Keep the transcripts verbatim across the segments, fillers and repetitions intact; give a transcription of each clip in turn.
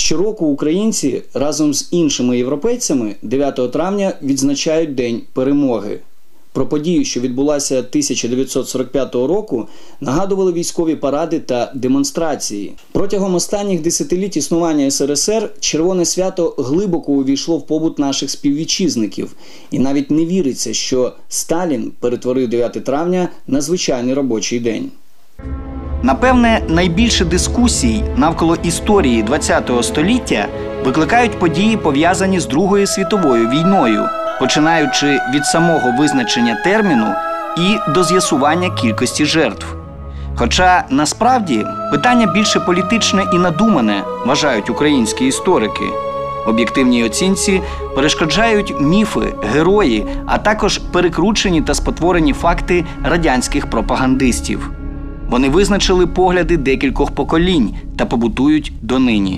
Щороку українці разом з іншими європейцями дев'ятого травня відзначають День Перемоги. Про подію, що відбулася тисяча дев'ятсот сорок п'ятого року, нагадували військові паради та демонстрації. Протягом останніх десятиліть існування ес ер ес ер червоне свято глибоко увійшло в побут наших співвітчизників. І навіть не віриться, що Сталін перетворив дев'яте травня на звичайний робочий день. Напевне, найбільше дискусій навколо історії ХХ століття викликають події, пов'язані з Другою світовою війною, починаючи від самого визначення терміну і до з'ясування кількості жертв. Хоча, насправді, питання більше політичне і надумане, вважають українські історики. Об'єктивній оцінці перешкоджають міфи, герої, а також перекручені та спотворені факти радянських пропагандистів. Вони визначили погляди декількох поколінь та побутують донині.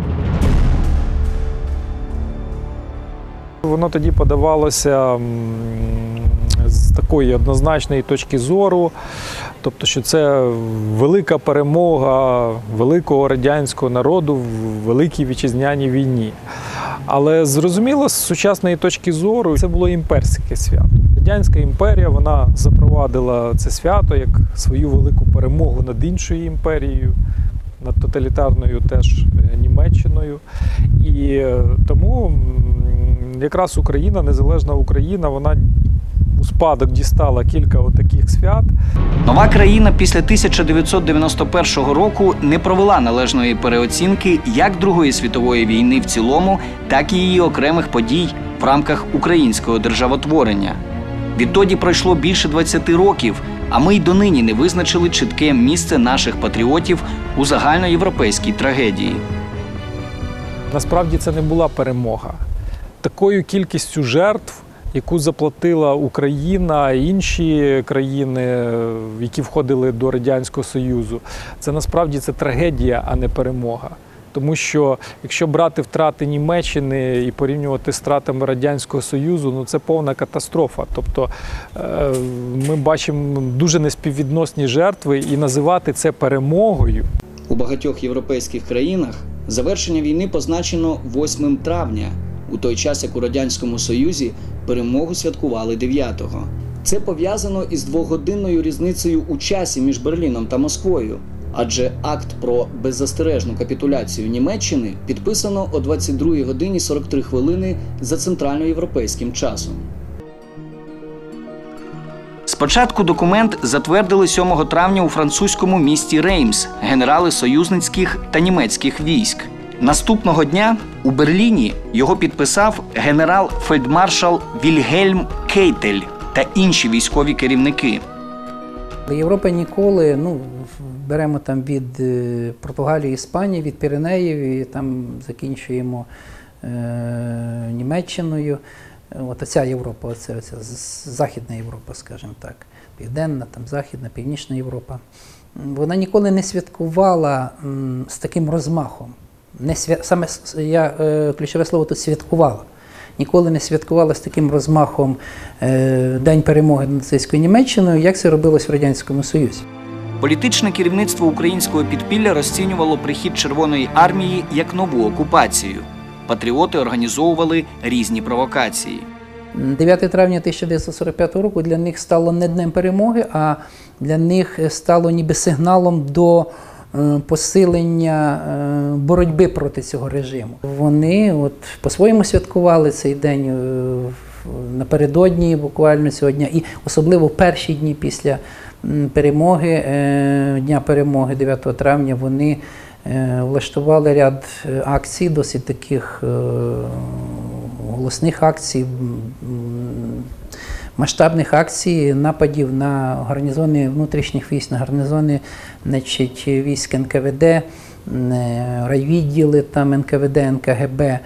Воно тоді подавалося з такої однозначної точки зору, тобто, що це велика перемога великого радянського народу в Великій Вітчизняній війні. Але зрозуміло, з сучасної точки зору, це було імперське свято. Радянська імперія, вона запровадила це свято як свою велику перемогу над іншою імперією, над тоталітарною теж Німеччиною. І тому якраз Україна, незалежна Україна, вона у спадок дістала кілька отаких свят. Нова країна після тисяча дев'ятсот дев'яносто першого року не провела належної переоцінки як Другої світової війни в цілому, так і її окремих подій в рамках українського державотворення. Відтоді пройшло більше двадцяти років, а ми й донині не визначили чітке місце наших патріотів у загальноєвропейській трагедії. Насправді це не була перемога. Такою кількістю жертв, яку заплатила Україна і інші країни, які входили до Радянського Союзу, це насправді це трагедія, а не перемога. Тому що, якщо брати втрати Німеччини і порівнювати з втратами Радянського Союзу, ну це повна катастрофа. Тобто ми бачимо дуже неспіввідносні жертви, і називати це перемогою. У багатьох європейських країнах завершення війни позначено восьмого травня, у той час, як у Радянському Союзі перемогу святкували дев'ятого. Це пов'язано із двогодинною різницею у часі між Берліном та Москвою. Адже акт про беззастережну капітуляцію Німеччини підписано о двадцять другій годині сорок три хвилини за центральноєвропейським часом. Спочатку документ затвердили сьомого травня у французькому місті Реймс генерали союзницьких та німецьких військ. Наступного дня у Берліні його підписав генерал-фельдмаршал Вільгельм Кейтель та інші військові керівники. Європа ніколи, ну, беремо там від Португалії, Іспанії, від Піренеїв і там закінчуємо е, Німеччиною. От оця Європа, оця, оця Західна Європа, скажімо так, Південна, там, Західна, Північна Європа. Вона ніколи не святкувала м, з таким розмахом. Не свя... Саме я, е, ключове слово тут святкувала. Ніколи не святкувала з таким розмахом е, День перемоги над нацистською Німеччиною, як це робилось в Радянському Союзі. Політичне керівництво українського підпілля розцінювало прихід Червоної армії як нову окупацію. Патріоти організовували різні провокації. дев'яте травня тисяча дев'ятсот сорок п'ятого року для них стало не Днем перемоги, а для них стало ніби сигналом до посилення боротьби проти цього режиму. Вони от по-своєму святкували цей день напередодні, буквально сьогодні, і особливо в перші дні після перемоги, Дня перемоги дев'ятого травня, вони влаштували ряд акцій, досить таких голосних акцій, масштабних акцій, нападів на гарнізони внутрішніх військ, на гарнізони, значить, військ ен ка ве де, райвідділи там ен ка ве де, ен ка ге бе.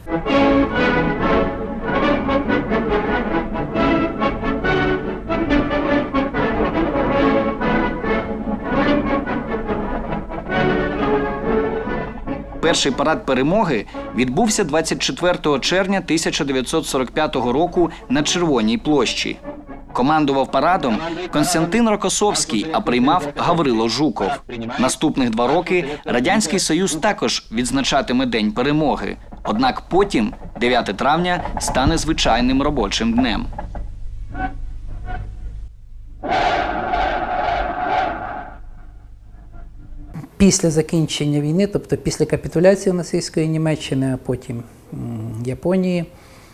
Перший парад перемоги відбувся двадцять четвертого червня тисяча дев'ятсот сорок п'ятого року на Червоній площі. Командував парадом Костянтин Рокосовський, а приймав Гаврило Жуков. Наступних два роки Радянський Союз також відзначатиме День Перемоги. Однак потім, дев'яте травня, стане звичайним робочим днем. Після закінчення війни, тобто після капітуляції нацистської Німеччини, а потім Японії,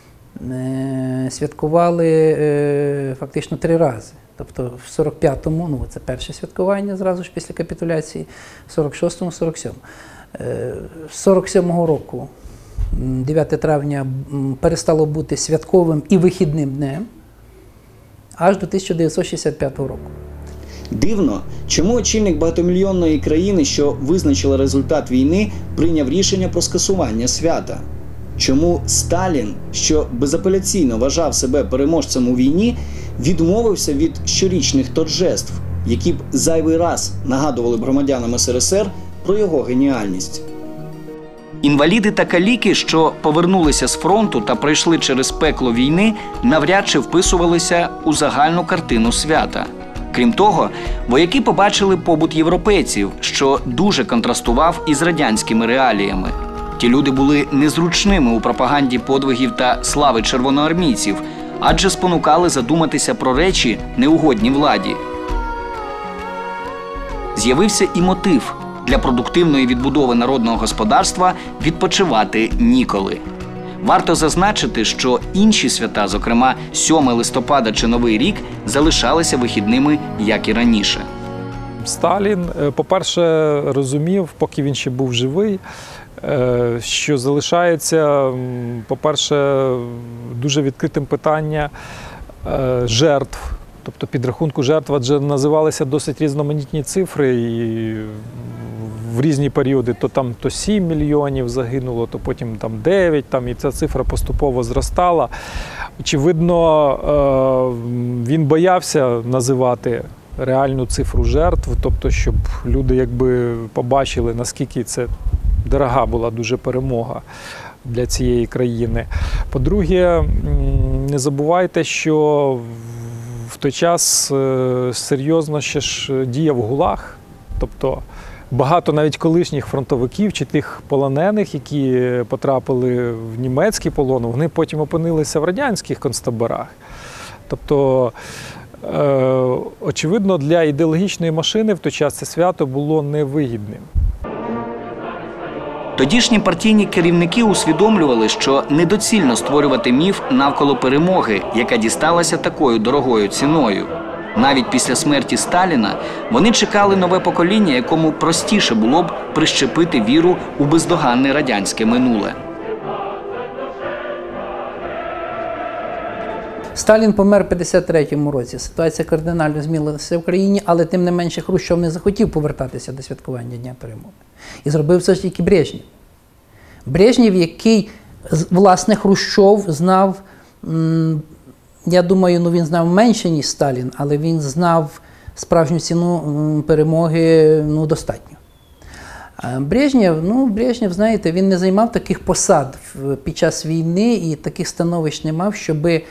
святкували фактично три рази. Тобто в сорок п'ятому, ну це перше святкування зразу ж після капітуляції, в сорок шостому, сорок сьомому. З сорок сьомого року дев'яте травня перестало бути святковим і вихідним днем аж до тисяча дев'ятсот шістдесят п'ятого року. Дивно, чому очільник багатомільйонної країни, що визначила результат війни, прийняв рішення про скасування свята? Чому Сталін, що безапеляційно вважав себе переможцем у війні, відмовився від щорічних торжеств, які б зайвий раз нагадували б громадянам ес ер ес ер про його геніальність? Інваліди та каліки, що повернулися з фронту та пройшли через пекло війни, навряд чи вписувалися у загальну картину свята. Крім того, вояки побачили побут європейців, що дуже контрастував із радянськими реаліями. Ті люди були незручними у пропаганді подвигів та слави червоноармійців, адже спонукали задуматися про речі, неугодні владі. З'явився і мотив – для продуктивної відбудови народного господарства відпочивати ніколи. Варто зазначити, що інші свята, зокрема сьоме листопада чи Новий рік, залишалися вихідними, як і раніше. Сталін, по-перше, розумів, поки він ще був живий, що залишається, по-перше, дуже відкритим питання жертв. Тобто підрахунку жертв, адже називалися досить різноманітні цифри, і в різні періоди то там то сім мільйонів загинуло, то потім там дев'ять, там, і ця цифра поступово зростала. Очевидно, він боявся називати реальну цифру жертв, тобто щоб люди якби побачили, наскільки це дорога була дуже перемога для цієї країни. По-друге, не забувайте, що в той час серйозно ще ж діяв ГУЛАГ, тобто багато навіть колишніх фронтовиків чи тих полонених, які потрапили в німецький полон, вони потім опинилися в радянських концтаборах. Тобто, е, очевидно, для ідеологічної машини в той час це свято було невигідним. Тодішні партійні керівники усвідомлювали, що недоцільно створювати міф навколо перемоги, яка дісталася такою дорогою ціною. Навіть після смерті Сталіна вони чекали нове покоління, якому простіше було б прищепити віру у бездоганне радянське минуле. Сталін помер в п'ятдесят третьому році. Ситуація кардинально змінилася в країні, але тим не менше Хрущов не захотів повертатися до святкування Дня Перемоги. І зробив це ж тільки Брежнєв. Брежнєв, який, власне, Хрущов знав, я думаю, ну він знав менше, ніж Сталін, але він знав справжню ціну перемоги, ну, достатньо. Брежнєв, ну, Брежнєв, знаєте, він не займав таких посад під час війни і таких становищ не мав, щоби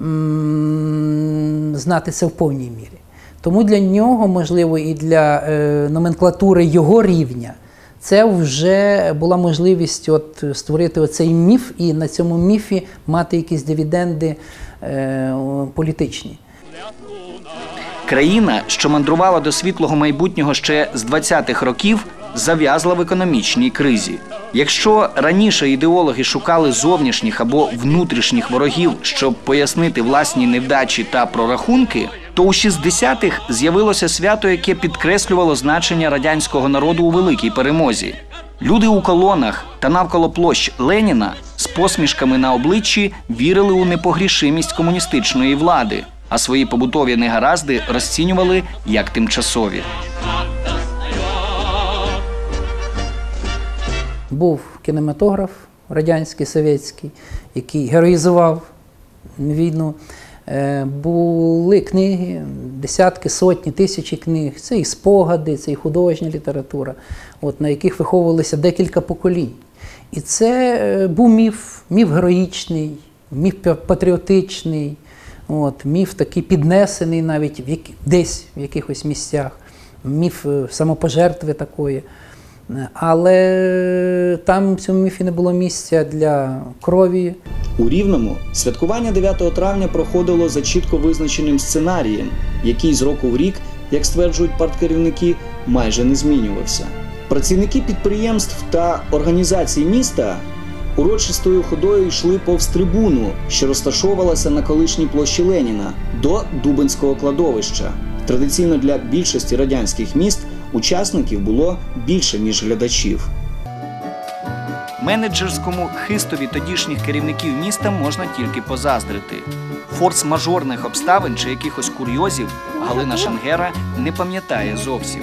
знати це в повній мірі. Тому для нього, можливо, і для е, номенклатури його рівня, це вже була можливість от, створити оцей міф і на цьому міфі мати якісь дивіденди е, політичні. Країна, що мандрувала до світлого майбутнього ще з двадцятих років, зав'язла в економічній кризі. Якщо раніше ідеологи шукали зовнішніх або внутрішніх ворогів, щоб пояснити власні невдачі та прорахунки, то у шістдесятих з'явилося свято, яке підкреслювало значення радянського народу у великій перемозі. Люди у колонах та навколо площ Леніна з посмішками на обличчі вірили у непогрішимість комуністичної влади, а свої побутові негаразди розцінювали як тимчасові. Був кінематограф радянський, совєтський, який героїзував війну. Були книги, десятки, сотні, тисячі книг. Це і спогади, це і художня література, от, на яких виховувалися декілька поколінь. І це був міф, міф героїчний, міф патріотичний. От, міф такий піднесений навіть в які, десь в якихось місцях, міф самопожертви такої. Але там в цьому міфі не було місця для крові. У Рівному святкування дев'ятого травня проходило за чітко визначеним сценарієм, який з року в рік, як стверджують парткерівники, майже не змінювався. Працівники підприємств та організацій міста урочистою ходою йшли повз трибуну, що розташовувалася на колишній площі Леніна, до Дубенського кладовища. Традиційно для більшості радянських міст учасників було більше, ніж глядачів. Менеджерському хистові тодішніх керівників міста можна тільки позаздрити. Форс-мажорних обставин чи якихось курйозів Галина Шангера не пам'ятає зовсім.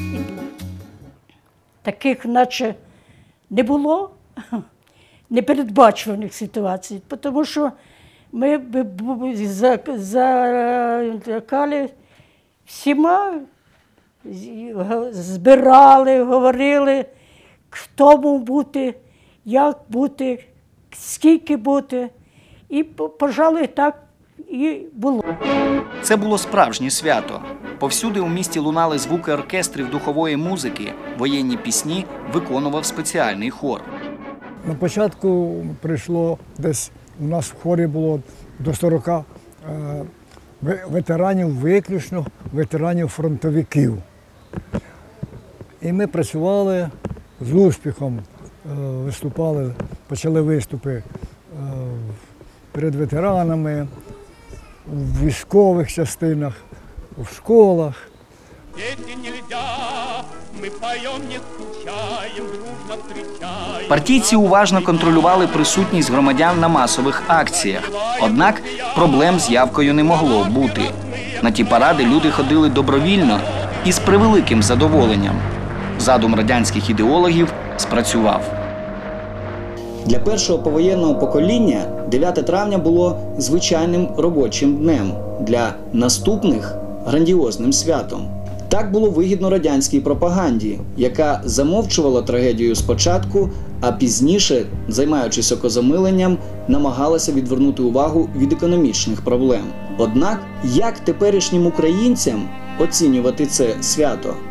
Таких наче не було непередбачуваних ситуацій, тому що ми залякали всіма, збирали, говорили, хто мав бути, як бути, скільки бути. І, пожалуй, так і було. Це було справжнє свято. Повсюди у місті лунали звуки оркестрів духової музики, воєнні пісні виконував спеціальний хор. На початку прийшло десь, у нас в хорі було до сорока е, ветеранів, виключно ветеранів-фронтовиків. І ми працювали з успіхом, е, виступали, почали виступи е, перед ветеранами, в військових частинах, в школах. Партійці уважно контролювали присутність громадян на масових акціях. Однак проблем з явкою не могло бути. На ті паради люди ходили добровільно і з превеликим задоволенням. Задум радянських ідеологів спрацював. Для першого повоєнного покоління дев'яте травня було звичайним робочим днем, для наступних – грандіозним святом. Так було вигідно радянській пропаганді, яка замовчувала трагедію спочатку, а пізніше, займаючись окозамиленням, намагалася відвернути увагу від економічних проблем. Однак, як теперішнім українцям оцінювати це свято?